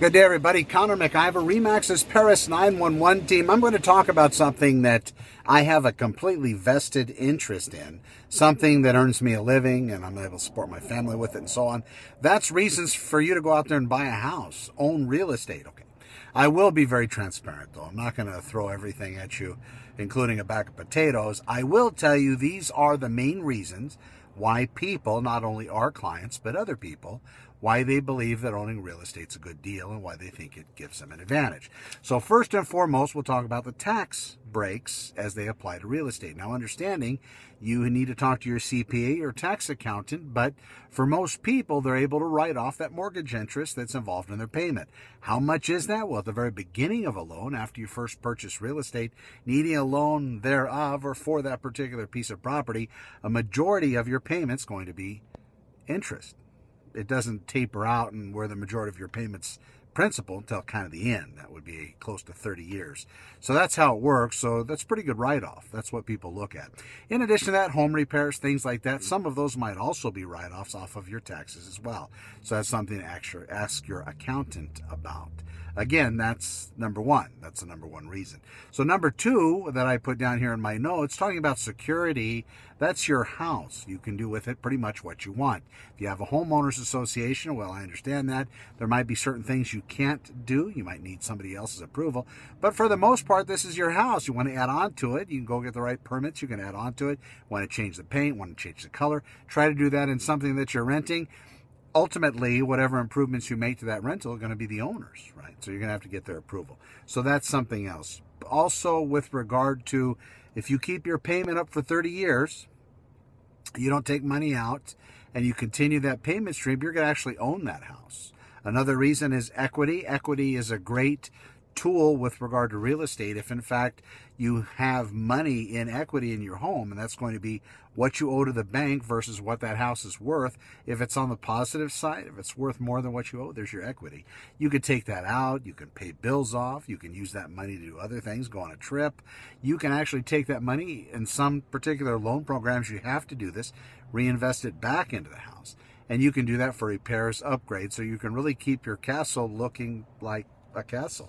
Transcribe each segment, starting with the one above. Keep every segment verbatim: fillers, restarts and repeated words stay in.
Good day, everybody. Connor McIver, RE/MAX's Paris nine one one team. I'm going to talk about something that I have a completely vested interest in, something that earns me a living and I'm able to support my family with it and so on. That's reasons for you to go out there and buy a house, own real estate. Okay. I will be very transparent, though. I'm not going to throw everything at you, including a bag of potatoes. I will tell you these are the main reasons why people, not only our clients, but other people, why they believe that owning real estate's a good deal and why they think it gives them an advantage. So first and foremost, we'll talk about the tax breaks as they apply to real estate. Now, understanding you need to talk to your C P A or tax accountant, but for most people, they're able to write off that mortgage interest that's involved in their payment. How much is that? Well, at the very beginning of a loan, after you first purchase real estate, needing a loan thereof or for that particular piece of property, a majority of your payment's going to be interest. It doesn't taper out and where the majority of your payments principal until kind of the end. That would be close to thirty years. So that's how it works. So that's pretty good write-off. That's what people look at. In addition to that, home repairs, things like that, some of those might also be write-offs off of your taxes as well. So that's something to actually ask your accountant about. Again, that's number one. That's the number one reason. So number two that I put down here in my notes, talking about security, that's your house. You can do with it pretty much what you want. If you have a homeowners association, well, I understand that. There might be certain things you can't do. You might need somebody else's approval. But for the most part, this is your house. You want to add on to it. You can go get the right permits. You can add on to it. Want to change the paint, want to change the color. Try to do that in something that you're renting. Ultimately, whatever improvements you make to that rental are going to be the owners, right? So you're going to have to get their approval. So that's something else. Also, with regard to if you keep your payment up for thirty years, you don't take money out, and you continue that payment stream, you're going to actually own that house. Another reason is equity. Equity is a great tool with regard to real estate. If in fact you have money in equity in your home, and that's going to be what you owe to the bank versus what that house is worth. If it's on the positive side, if it's worth more than what you owe, there's your equity. You could take that out. You can pay bills off. You can use that money to do other things, go on a trip. You can actually take that money in some particular loan programs. You have to do this, reinvest it back into the house. And you can do that for repairs, upgrades, so you can really keep your castle looking like a castle.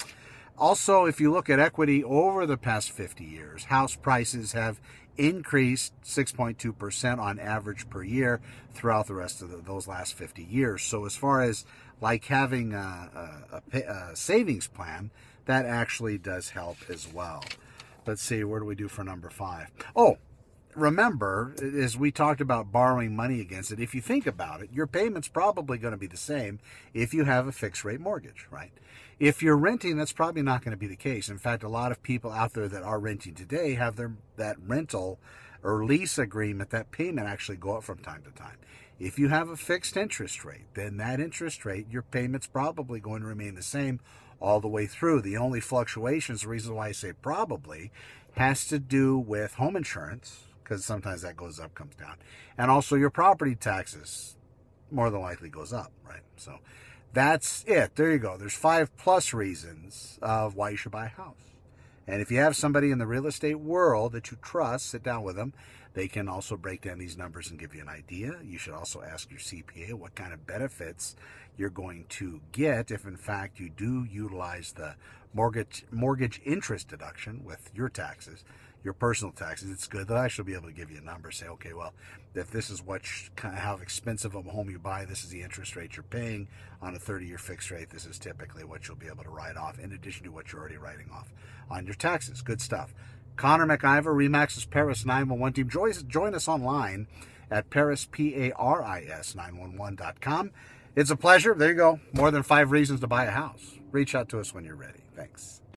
Also, if you look at equity over the past fifty years, house prices have increased six point two percent on average per year throughout the rest of the, those last fifty years. So as far as like having a, a, a savings plan, that actually does help as well. Let's see, where do we do for number five? Oh, remember, as we talked about borrowing money against it, if you think about it, your payment's probably going to be the same if you have a fixed rate mortgage, right? If you're renting, that's probably not going to be the case. In fact, a lot of people out there that are renting today have their that rental or lease agreement, that payment actually go up from time to time. If you have a fixed interest rate, then that interest rate, your payment's probably going to remain the same all the way through. The only fluctuations, the reason why I say probably, has to do with home insurance, because sometimes that goes up, comes down. And also your property taxes more than likely goes up, right? So that's it. There you go. There's five plus reasons of why you should buy a house. And if you have somebody in the real estate world that you trust, sit down with them. They can also break down these numbers and give you an idea. You should also ask your C P A what kind of benefits you're going to get if in fact you do utilize the mortgage mortgage interest deduction with your taxes, your personal taxes. It's good. They'll actually be able to give you a number. Say, okay, well, if this is what kind of how expensive of a home you buy, this is the interest rate you're paying on a thirty year fixed rate. This is typically what you'll be able to write off in addition to what you're already writing off on your taxes. Good stuff. Connor McIver, RE/MAX's Paris nine one one team. Join, join us online at Paris, P A R I S nine one one dot com. It's a pleasure. There you go. More than five reasons to buy a house. Reach out to us when you're ready. Thanks.